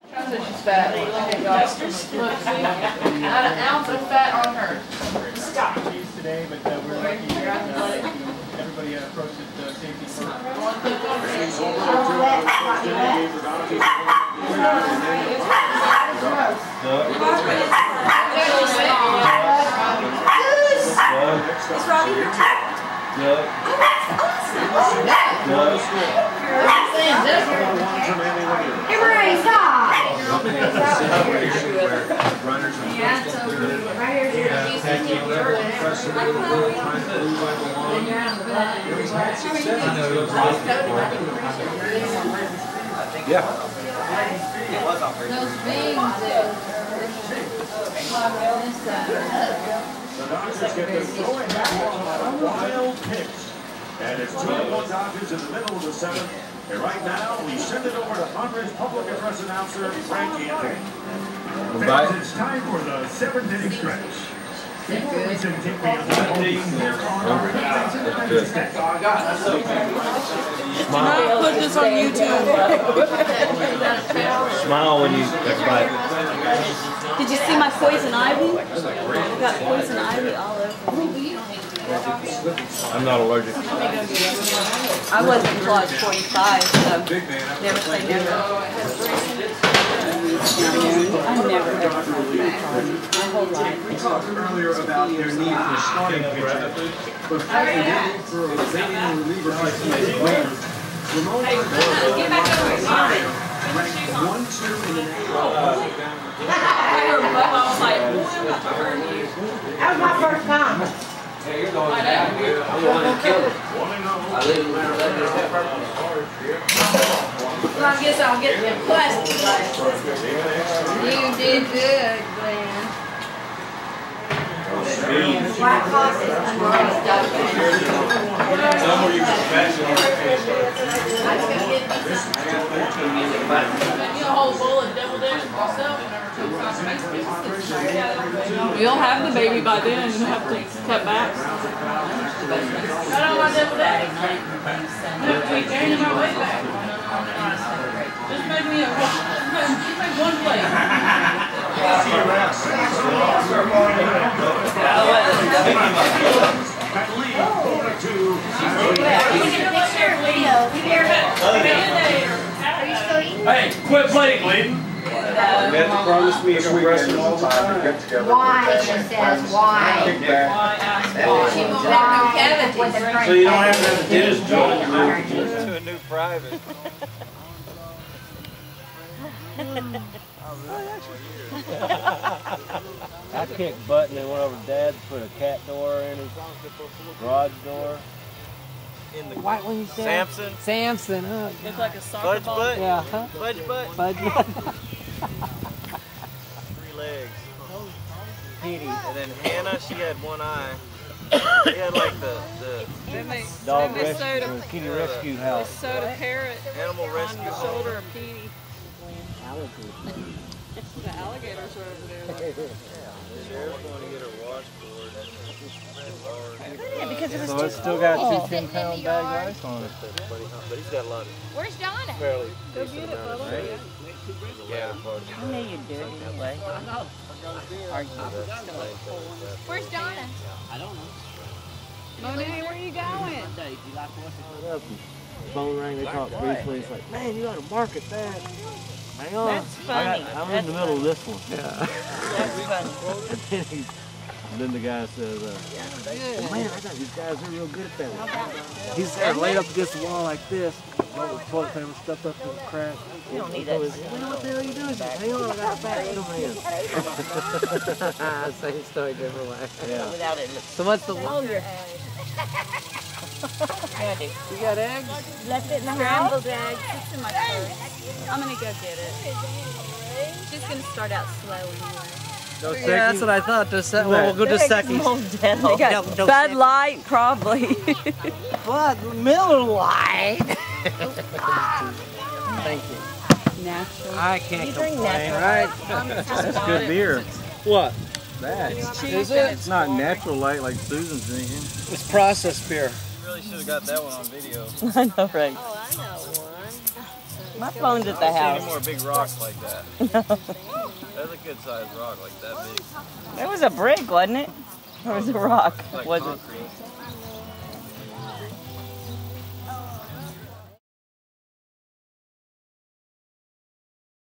She's fat. Not an ounce of fat on her. Stop. Today, but we're lucky everybody approached it safety first. Is Robbie here too? Yeah. Hey, Marie, stop! Yeah, so right here, Yeah. those beans that The Dodgers get this going back on a wild pitch. And it's 2-1 Dodgers in the middle of the seventh. And right now, we send it over to Congress Public Address Announcer Frankie Anthony. Fans, it's time for the seventh inning stretch. Before we send take me out to the Put this on YouTube. Smile when you bite. Did you see my poison ivy? I got poison ivy all over. I'm not allergic. I wasn't until I was 45, so never say never. I never ever had my whole life. We talked earlier about their need for starting pitching. But for the need for a veteran reliever like Ramon ranked 1-2 in the nation. That was my first time. Yeah, you're going down here. I'm the one that killed it. I live in Mount Lebanon. Well, I guess I'll get them plastic glasses. You did good, Glenn. Black Hawk is unreleased document. Somewhere you can fashion on your face. I was going to get this. You a whole bowl of double dish myself. You'll have the baby by then and have to cut back. I don't want double dish. Never be carrying my way back. Just make me one plate. Hey, quit playing, Glenn. You have to promise me you're going to wrestle all the time. Why, she says, why? Kick back. So you don't have to have the dentist job. To a new private. I kicked butt and then went over to Dad to put a cat door in his garage door. In the White one you said? Samson. Samson, huh? Look like a soccer Fudge ball. butt. Yeah, huh? Fudge butt. Fudge. 3 legs. Kitty. And then Hannah, she had 1 eye. She had like the Dog They sewed rescue, a- kitty rescue They house. sewed a parrot animal on rescue the shoulder of Petey. The alligators are over there. Sheriff's going to get her washboard. Yeah, because it was So too it's still got cold. 2 10-pound bags of ice on it. But he's got a lot of Where's Donna? fairly Go get it, Bubba. yeah. I know you're doing it that way. Where's Donna? Monet, where you going? Phone rang, they talked briefly. It's like, man, you gotta market that. Hang on. That's funny. I'm in the middle of this one. That's funny. And then the guy says, man, I got these guys are real good at that. He's there laid up against the wall like this, all the toilet paper stuffed up in the crack. You don't need that. What the hell are you doing? Hang on, I got a bag coming in. Same story, different way. Yeah. Without it. So what's the one? Your You got eggs? left it in the house? Scrambled eggs. It's in my purse. I'm gonna go get it. She's gonna start out slow anyway. Yeah, that's what I thought. Well, we'll go to Secky's. They got Bud Light, probably. Bud Miller Light. Thank you. Natural. I can't You drink complain, natural. right? That's good beer. What? That. Is it? It's not natural light like Susan's drinking. It's processed beer. You really should have got that one on video. I know, right? Oh, I know one. My phone's at the I don't see house. any more big rocks like that. That's a good sized rock, like that big. It was a brick, wasn't it? Or was it a rock? Like Was concrete. it?